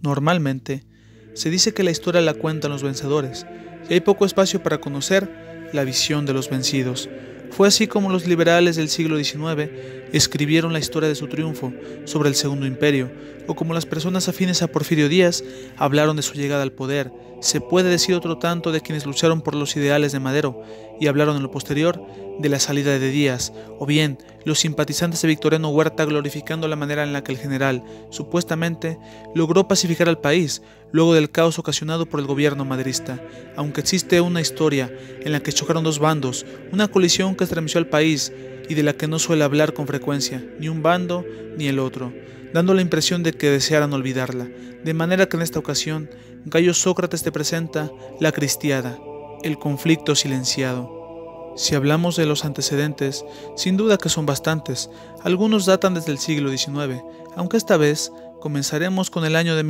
Normalmente, se dice que la historia la cuentan los vencedores, y hay poco espacio para conocer la visión de los vencidos. Fue así como los liberales del siglo XIX escribieron la historia de su triunfo sobre el Segundo Imperio, o como las personas afines a Porfirio Díaz hablaron de su llegada al poder. Se puede decir otro tanto de quienes lucharon por los ideales de Madero y hablaron en lo posterior de la salida de Díaz, o bien los simpatizantes de Victoriano Huerta glorificando la manera en la que el general, supuestamente, logró pacificar al país luego del caos ocasionado por el gobierno maderista. Aunque existe una historia en la que chocaron dos bandos, una colisión que estremeció al país y de la que no suele hablar con frecuencia, ni un bando ni el otro, dando la impresión de que desearan olvidarla, de manera que en esta ocasión Gayo Sócrates te presenta la Cristiada, el conflicto silenciado. Si hablamos de los antecedentes, sin duda que son bastantes, algunos datan desde el siglo XIX, aunque esta vez comenzaremos con el año de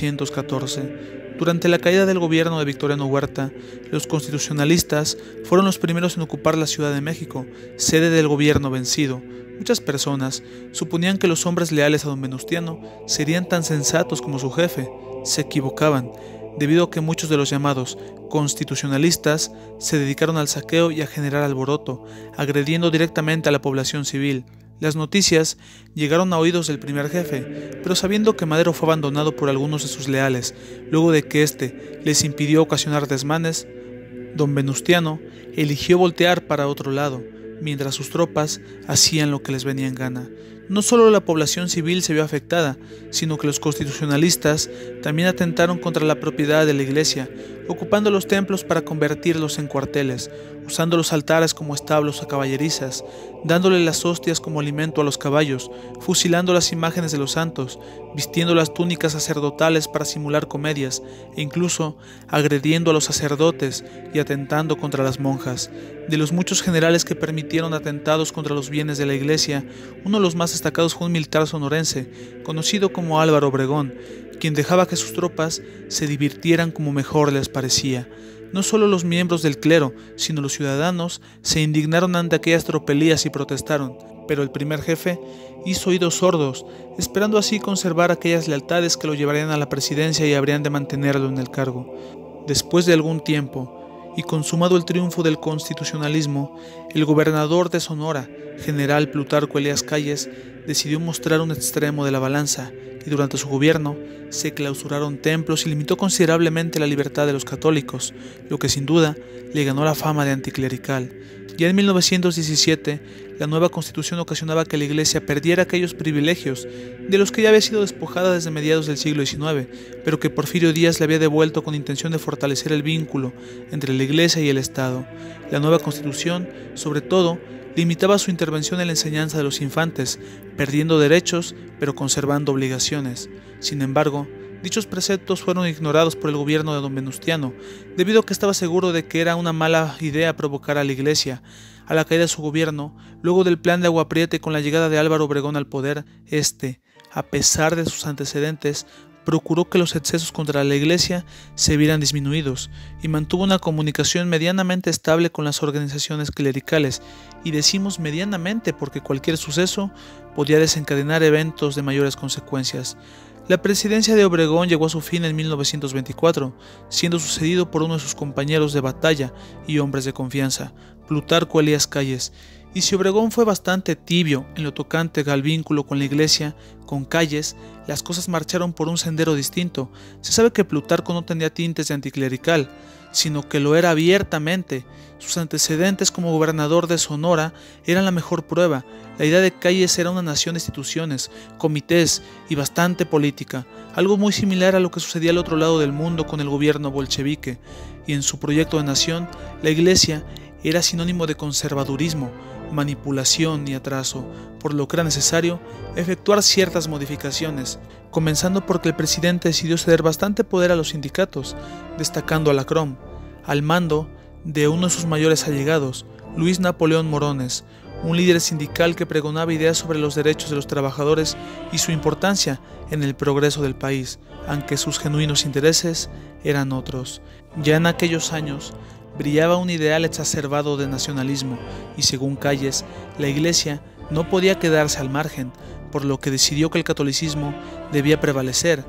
1914. Durante la caída del gobierno de Victoriano Huerta, los constitucionalistas fueron los primeros en ocupar la Ciudad de México, sede del gobierno vencido. Muchas personas suponían que los hombres leales a don Venustiano serían tan sensatos como su jefe. Se equivocaban, debido a que muchos de los llamados constitucionalistas se dedicaron al saqueo y a generar alboroto, agrediendo directamente a la población civil. Las noticias llegaron a oídos del primer jefe, pero sabiendo que Madero fue abandonado por algunos de sus leales, luego de que éste les impidió ocasionar desmanes, don Venustiano eligió voltear para otro lado, mientras sus tropas hacían lo que les venía en gana. No solo la población civil se vio afectada, sino que los constitucionalistas también atentaron contra la propiedad de la iglesia, ocupando los templos para convertirlos en cuarteles, usando los altares como establos a caballerizas, dándole las hostias como alimento a los caballos, fusilando las imágenes de los santos, vistiendo las túnicas sacerdotales para simular comedias, e incluso agrediendo a los sacerdotes y atentando contra las monjas. De los muchos generales que permitieron atentados contra los bienes de la iglesia, uno de los más destacados fue un militar sonorense, conocido como Álvaro Obregón, quien dejaba que sus tropas se divirtieran como mejor les parecía. No solo los miembros del clero, sino los ciudadanos se indignaron ante aquellas tropelías y protestaron, pero el primer jefe hizo oídos sordos, esperando así conservar aquellas lealtades que lo llevarían a la presidencia y habrían de mantenerlo en el cargo. Después de algún tiempo, y consumado el triunfo del constitucionalismo, el gobernador de Sonora, general Plutarco Elías Calles, decidió mostrar un extremo de la balanza, y durante su gobierno se clausuraron templos y limitó considerablemente la libertad de los católicos, lo que sin duda le ganó la fama de anticlerical. Ya en 1917, la nueva constitución ocasionaba que la iglesia perdiera aquellos privilegios de los que ya había sido despojada desde mediados del siglo XIX, pero que Porfirio Díaz le había devuelto con intención de fortalecer el vínculo entre la iglesia y el Estado. La nueva constitución, sobre todo, limitaba su intervención en la enseñanza de los infantes, perdiendo derechos pero conservando obligaciones. Sin embargo, dichos preceptos fueron ignorados por el gobierno de don Venustiano, debido a que estaba seguro de que era una mala idea provocar a la iglesia. A la caída de su gobierno, luego del plan de Agua Prieta y con la llegada de Álvaro Obregón al poder, a pesar de sus antecedentes, procuró que los excesos contra la iglesia se vieran disminuidos y mantuvo una comunicación medianamente estable con las organizaciones clericales, y decimos medianamente porque cualquier suceso podía desencadenar eventos de mayores consecuencias. La presidencia de Obregón llegó a su fin en 1924, siendo sucedido por uno de sus compañeros de batalla y hombres de confianza, Plutarco Elías Calles. Y si Obregón fue bastante tibio en lo tocante al vínculo con la iglesia, con Calles, las cosas marcharon por un sendero distinto. Se sabe que Plutarco no tenía tintes de anticlerical, sino que lo era abiertamente. Sus antecedentes como gobernador de Sonora eran la mejor prueba. La idea de Calles era una nación de instituciones, comités y bastante política, algo muy similar a lo que sucedía al otro lado del mundo con el gobierno bolchevique. Y en su proyecto de nación, la iglesia era sinónimo de conservadurismo, manipulación y atraso, por lo que era necesario efectuar ciertas modificaciones, comenzando porque el presidente decidió ceder bastante poder a los sindicatos, destacando a la CROM, al mando de uno de sus mayores allegados, Luis Napoleón Morones, un líder sindical que pregonaba ideas sobre los derechos de los trabajadores y su importancia en el progreso del país, aunque sus genuinos intereses eran otros. Ya en aquellos años, brillaba un ideal exacerbado de nacionalismo y, según Calles, la iglesia no podía quedarse al margen, por lo que decidió que el catolicismo debía prevalecer,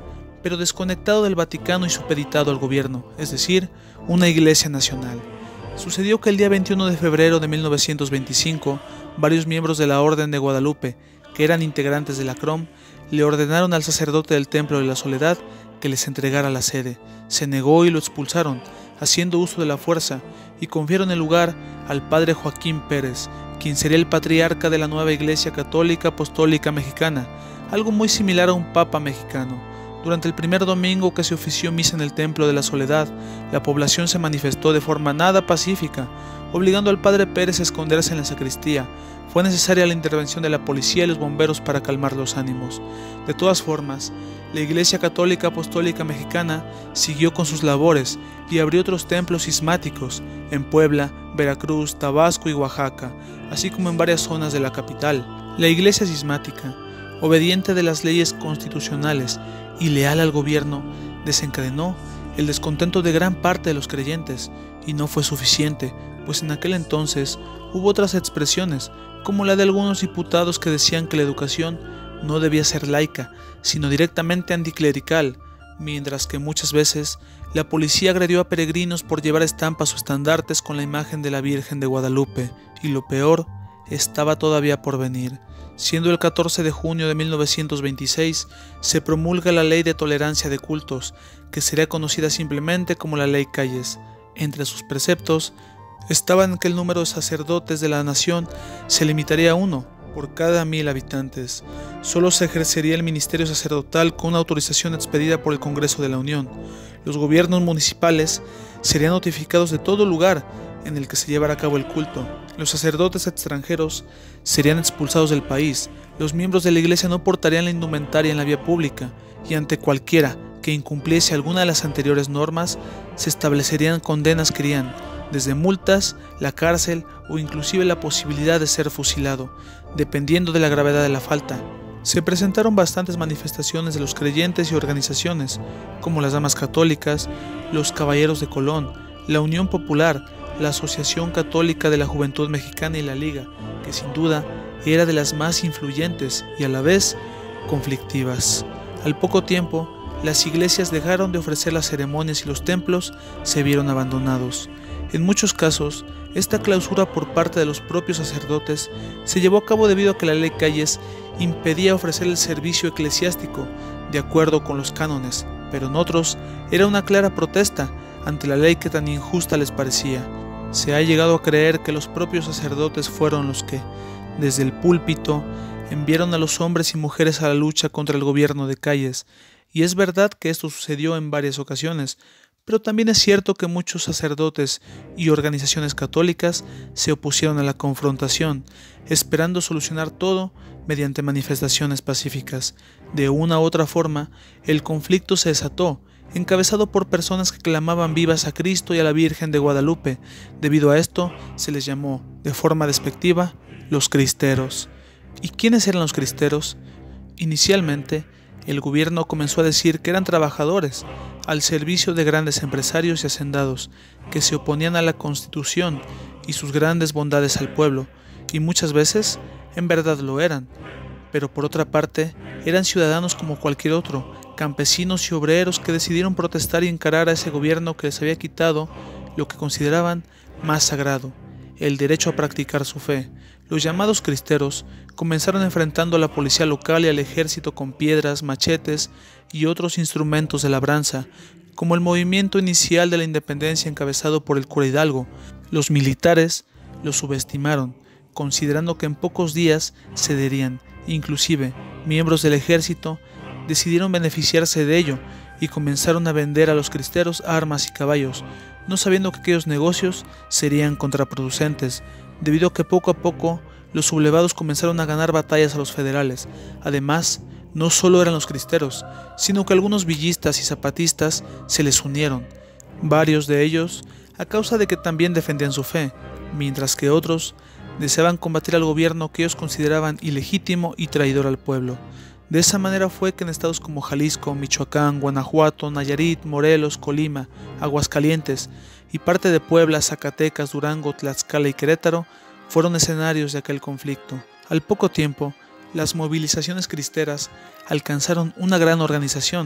pero desconectado del Vaticano y supeditado al gobierno, es decir, una iglesia nacional. Sucedió que el día 21 de febrero de 1925, varios miembros de la Orden de Guadalupe, que eran integrantes de la CROM, le ordenaron al sacerdote del Templo de la Soledad que les entregara la sede. Se negó y lo expulsaron, haciendo uso de la fuerza, y confiaron el lugar al padre Joaquín Pérez, quien sería el patriarca de la nueva Iglesia Católica Apostólica Mexicana, algo muy similar a un papa mexicano. Durante el primer domingo que se ofició misa en el Templo de la Soledad, la población se manifestó de forma nada pacífica, obligando al padre Pérez a esconderse en la sacristía. Fue necesaria la intervención de la policía y los bomberos para calmar los ánimos. De todas formas, la Iglesia Católica Apostólica Mexicana siguió con sus labores y abrió otros templos cismáticos en Puebla, Veracruz, Tabasco y Oaxaca, así como en varias zonas de la capital. La Iglesia cismática, obediente de las leyes constitucionales y leal al gobierno, desencadenó el descontento de gran parte de los creyentes, y no fue suficiente, pues en aquel entonces hubo otras expresiones, como la de algunos diputados que decían que la educación no debía ser laica, sino directamente anticlerical, mientras que muchas veces la policía agredió a peregrinos por llevar estampas o estandartes con la imagen de la Virgen de Guadalupe, y lo peor estaba todavía por venir. Siendo el 14 de junio de 1926, se promulga la Ley de Tolerancia de Cultos, que sería conocida simplemente como la Ley Calles. Entre sus preceptos estaban que el número de sacerdotes de la nación se limitaría a 1 por cada 1000 habitantes. Solo se ejercería el ministerio sacerdotal con una autorización expedida por el Congreso de la Unión. Los gobiernos municipales serían notificados de todo lugar en el que se llevara a cabo el culto. Los sacerdotes extranjeros serían expulsados del país. Los miembros de la iglesia no portarían la indumentaria en la vía pública, y ante cualquiera que incumpliese alguna de las anteriores normas, se establecerían condenas que irían desde multas, la cárcel o inclusive la posibilidad de ser fusilado, dependiendo de la gravedad de la falta. Se presentaron bastantes manifestaciones de los creyentes y organizaciones, como las Damas Católicas, los Caballeros de Colón, la Unión Popular, la Asociación Católica de la Juventud Mexicana y la Liga, que sin duda era de las más influyentes y a la vez conflictivas. Al poco tiempo, las iglesias dejaron de ofrecer las ceremonias y los templos se vieron abandonados. En muchos casos, esta clausura por parte de los propios sacerdotes se llevó a cabo debido a que la Ley Calles impedía ofrecer el servicio eclesiástico de acuerdo con los cánones, pero en otros era una clara protesta ante la ley que tan injusta les parecía. Se ha llegado a creer que los propios sacerdotes fueron los que, desde el púlpito, enviaron a los hombres y mujeres a la lucha contra el gobierno de Calles, y es verdad que esto sucedió en varias ocasiones, pero también es cierto que muchos sacerdotes y organizaciones católicas se opusieron a la confrontación, esperando solucionar todo mediante manifestaciones pacíficas. De una u otra forma, el conflicto se desató, encabezado por personas que clamaban vivas a Cristo y a la Virgen de Guadalupe. Debido a esto, se les llamó, de forma despectiva, los cristeros. ¿Y quiénes eran los cristeros? Inicialmente, el gobierno comenzó a decir que eran trabajadores al servicio de grandes empresarios y hacendados que se oponían a la Constitución y sus grandes bondades al pueblo, y muchas veces en verdad lo eran, pero por otra parte eran ciudadanos como cualquier otro, campesinos y obreros que decidieron protestar y encarar a ese gobierno que les había quitado lo que consideraban más sagrado, el derecho a practicar su fe. Los llamados cristeros comenzaron enfrentando a la policía local y al ejército con piedras, machetes y otros instrumentos de labranza, como el movimiento inicial de la independencia encabezado por el cura Hidalgo. Los militares los subestimaron, considerando que en pocos días cederían. Inclusive, miembros del ejército decidieron beneficiarse de ello y comenzaron a vender a los cristeros armas y caballos, no sabiendo que aquellos negocios serían contraproducentes, debido a que poco a poco los sublevados comenzaron a ganar batallas a los federales. Además, no solo eran los cristeros, sino que algunos villistas y zapatistas se les unieron, varios de ellos a causa de que también defendían su fe, mientras que otros deseaban combatir al gobierno que ellos consideraban ilegítimo y traidor al pueblo. De esa manera fue que en estados como Jalisco, Michoacán, Guanajuato, Nayarit, Morelos, Colima, Aguascalientes y parte de Puebla, Zacatecas, Durango, Tlaxcala y Querétaro fueron escenarios de aquel conflicto. Al poco tiempo, las movilizaciones cristeras alcanzaron una gran organización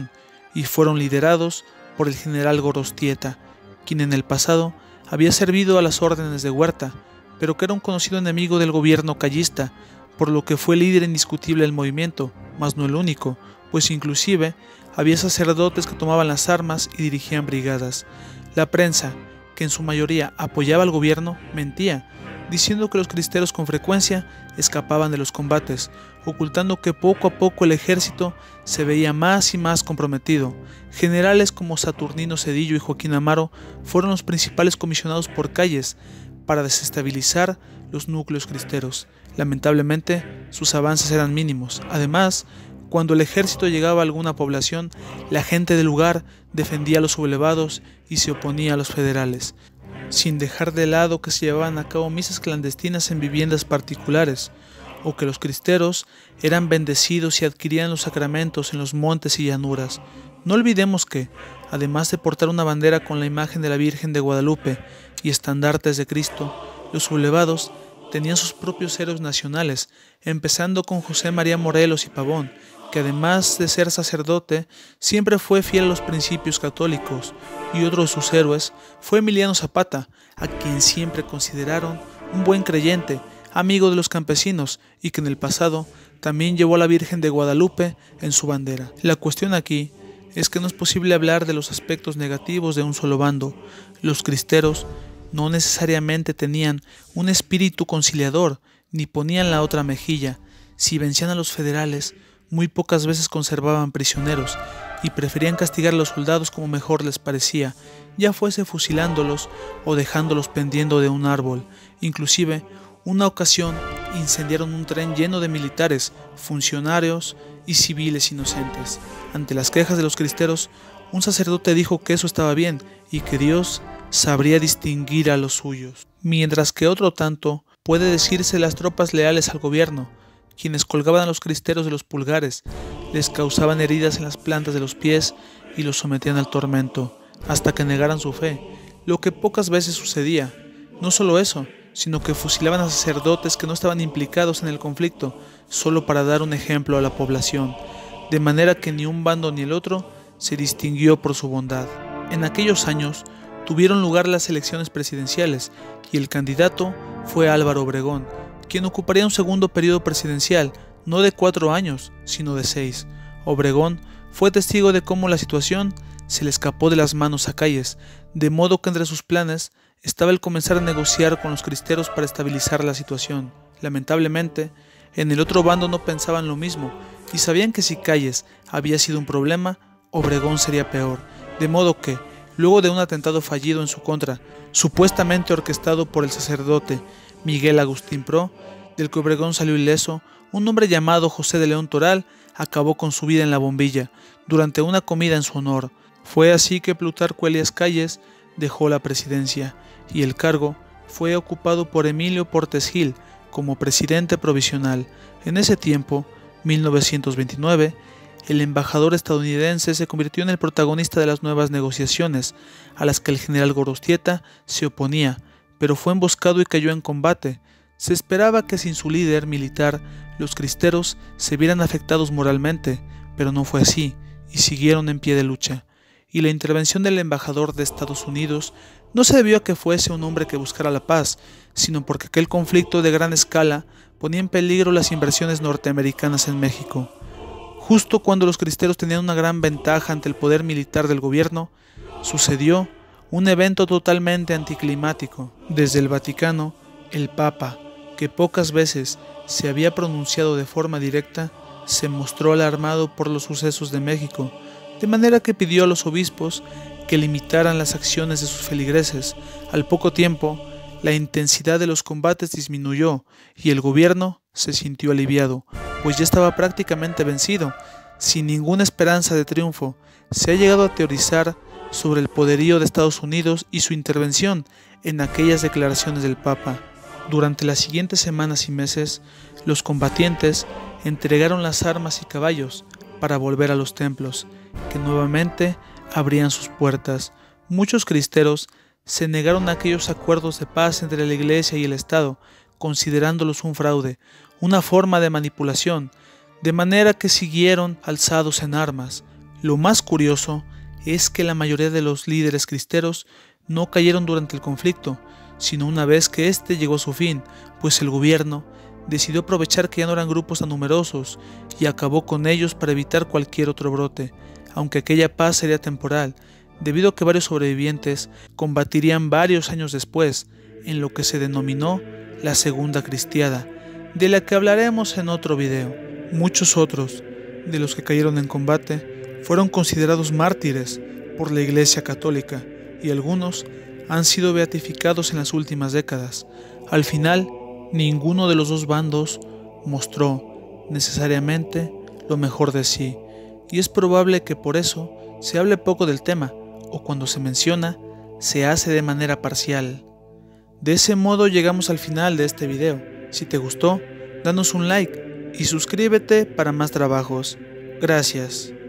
y fueron liderados por el general Gorostieta, quien en el pasado había servido a las órdenes de Huerta, pero que era un conocido enemigo del gobierno callista, por lo que fue líder indiscutible del movimiento, mas no el único, pues inclusive había sacerdotes que tomaban las armas y dirigían brigadas. La prensa, que en su mayoría apoyaba al gobierno, mentía, diciendo que los cristeros con frecuencia escapaban de los combates, ocultando que poco a poco el ejército se veía más y más comprometido. Generales como Saturnino Cedillo y Joaquín Amaro fueron los principales comisionados por Calles para desestabilizar los núcleos cristeros. Lamentablemente, sus avances eran mínimos. Además, cuando el ejército llegaba a alguna población, la gente del lugar defendía a los sublevados y se oponía a los federales, sin dejar de lado que se llevaban a cabo misas clandestinas en viviendas particulares, o que los cristeros eran bendecidos y adquirían los sacramentos en los montes y llanuras. No olvidemos que, además de portar una bandera con la imagen de la Virgen de Guadalupe y estandartes de Cristo, los sublevados tenían sus propios héroes nacionales, empezando con José María Morelos y Pavón, que además de ser sacerdote, siempre fue fiel a los principios católicos, y otro de sus héroes fue Emiliano Zapata, a quien siempre consideraron un buen creyente, amigo de los campesinos, y que en el pasado también llevó a la Virgen de Guadalupe en su bandera. La cuestión aquí es que no es posible hablar de los aspectos negativos de un solo bando. Los cristeros no necesariamente tenían un espíritu conciliador, ni ponían la otra mejilla. Si vencían a los federales, muy pocas veces conservaban prisioneros y preferían castigar a los soldados como mejor les parecía, ya fuese fusilándolos o dejándolos pendiendo de un árbol. Inclusive, una ocasión incendiaron un tren lleno de militares, funcionarios y civiles inocentes. Ante las quejas de los cristeros, un sacerdote dijo que eso estaba bien y que Dios sabría distinguir a los suyos, mientras que otro tanto puede decirse las tropas leales al gobierno, quienes colgaban a los cristeros de los pulgares, les causaban heridas en las plantas de los pies y los sometían al tormento, hasta que negaran su fe, lo que pocas veces sucedía. No solo eso, sino que fusilaban a sacerdotes que no estaban implicados en el conflicto, solo para dar un ejemplo a la población, de manera que ni un bando ni el otro se distinguió por su bondad. En aquellos años tuvieron lugar las elecciones presidenciales y el candidato fue Álvaro Obregón, quien ocuparía un segundo periodo presidencial, no de 4 años, sino de 6. Obregón fue testigo de cómo la situación se le escapó de las manos a Calles, de modo que entre sus planes estaba el comenzar a negociar con los cristeros para estabilizar la situación. Lamentablemente, en el otro bando no pensaban lo mismo y sabían que si Calles había sido un problema, Obregón sería peor, de modo que, luego de un atentado fallido en su contra, supuestamente orquestado por el sacerdote Miguel Agustín Pro, del que Obregón salió ileso, un hombre llamado José de León Toral acabó con su vida en la Bombilla, durante una comida en su honor. Fue así que Plutarco Elías Calles dejó la presidencia, y el cargo fue ocupado por Emilio Portes Gil como presidente provisional. En ese tiempo, 1929, el embajador estadounidense se convirtió en el protagonista de las nuevas negociaciones, a las que el general Gorostieta se oponía, pero fue emboscado y cayó en combate. Se esperaba que sin su líder militar, los cristeros se vieran afectados moralmente, pero no fue así, y siguieron en pie de lucha. Y la intervención del embajador de Estados Unidos no se debió a que fuese un hombre que buscara la paz, sino porque aquel conflicto de gran escala ponía en peligro las inversiones norteamericanas en México. Justo cuando los cristeros tenían una gran ventaja ante el poder militar del gobierno, sucedió un evento totalmente anticlimático. Desde el Vaticano, el Papa, que pocas veces se había pronunciado de forma directa, se mostró alarmado por los sucesos de México, de manera que pidió a los obispos que limitaran las acciones de sus feligreses. Al poco tiempo, la intensidad de los combates disminuyó y el gobierno se sintió aliviado, pues ya estaba prácticamente vencido, sin ninguna esperanza de triunfo. Se ha llegado a teorizar sobre el poderío de Estados Unidos y su intervención en aquellas declaraciones del Papa. Durante las siguientes semanas y meses, los combatientes entregaron las armas y caballos para volver a los templos, que nuevamente abrían sus puertas. Muchos cristeros se negaron a aquellos acuerdos de paz entre la Iglesia y el Estado, considerándolos un fraude, una forma de manipulación, de manera que siguieron alzados en armas. Lo más curioso es que la mayoría de los líderes cristeros no cayeron durante el conflicto, sino una vez que éste llegó a su fin, pues el gobierno decidió aprovechar que ya no eran grupos tan numerosos y acabó con ellos para evitar cualquier otro brote, aunque aquella paz sería temporal, debido a que varios sobrevivientes combatirían varios años después en lo que se denominó la Segunda Cristiada, de la que hablaremos en otro video. Muchos otros de los que cayeron en combate fueron considerados mártires por la Iglesia Católica y algunos han sido beatificados en las últimas décadas. Al final, ninguno de los dos bandos mostró necesariamente lo mejor de sí, y es probable que por eso se hable poco del tema, o cuando se menciona, se hace de manera parcial. De ese modo llegamos al final de este video. Si te gustó, danos un like y suscríbete para más trabajos. Gracias.